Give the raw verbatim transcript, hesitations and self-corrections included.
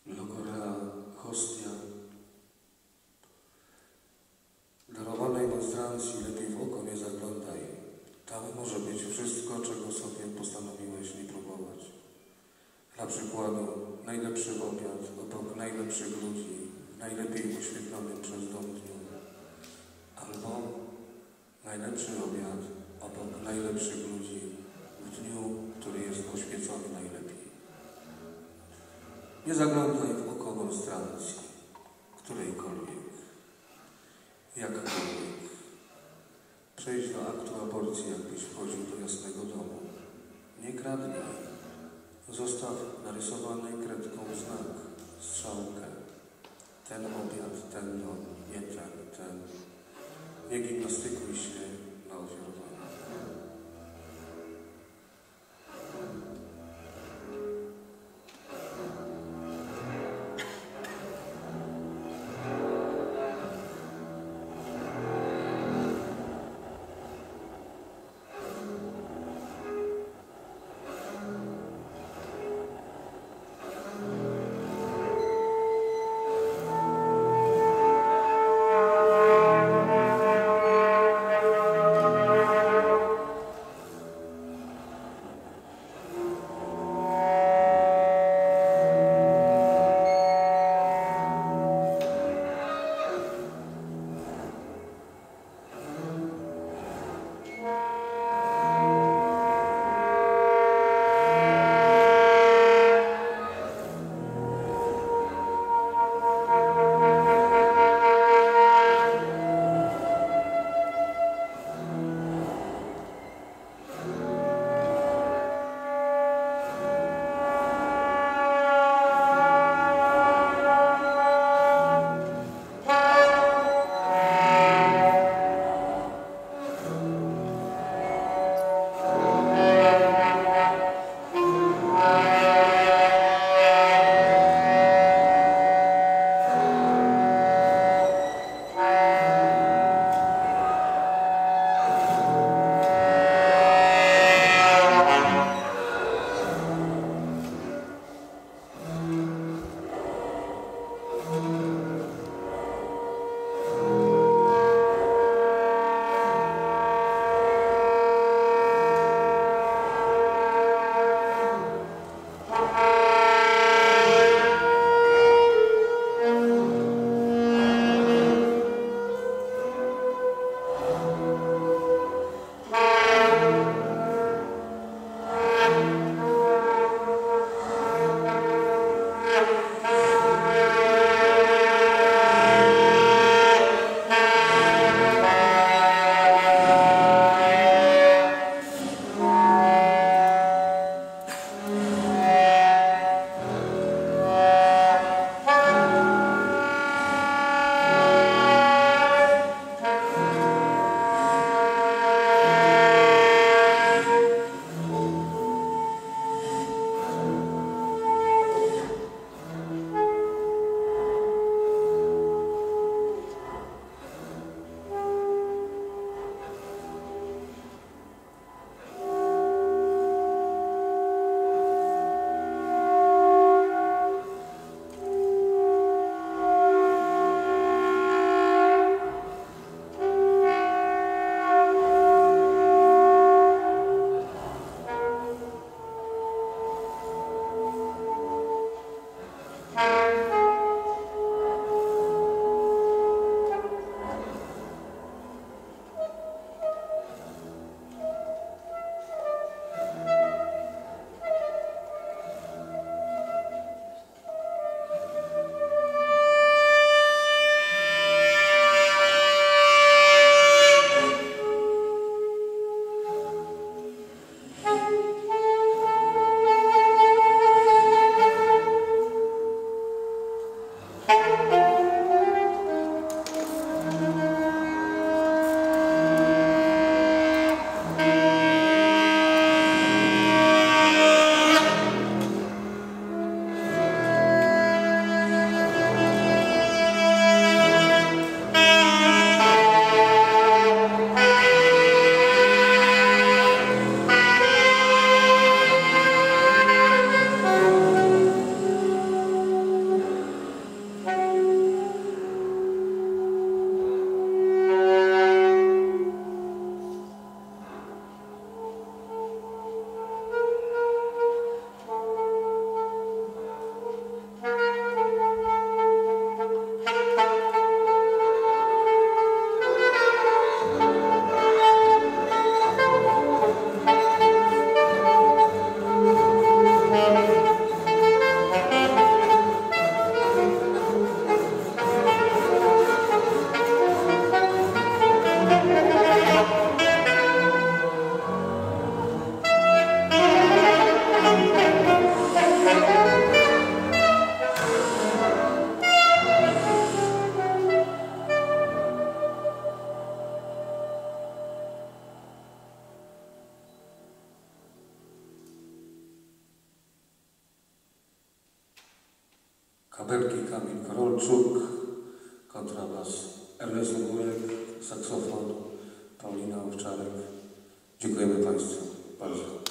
Logorea hostia. Darowanej monstrancji lepiej w oko nie zaglądaj. Tam może być wszystko, czego sobie postanowiłeś nie próbować. Dla przykładu, najlepszy obiad obok najlepszych ludzi, najlepiej oświetlonym przez dom dniu. Albo najlepszy obiad obok najlepszych ludzi w dniu, który jest oświecony najlepiej. Nie zaglądaj w oko monstrancji, którejkolwiek, jakkolwiek. Przejdź do aktu aborcji, jakbyś wchodził do jasnego domu. Nie kradnij. Zostaw narysowany kredką znak, strzałkę. Ten obiad, ten dom, nie ten, ten. Nie gimnastykuj się na ofiarowaniu. kabelki Kamil Karolczuk, kontrabas Ernest Ogórek, saksofon Paulina Owczarek. Dziękujemy Państwu bardzo.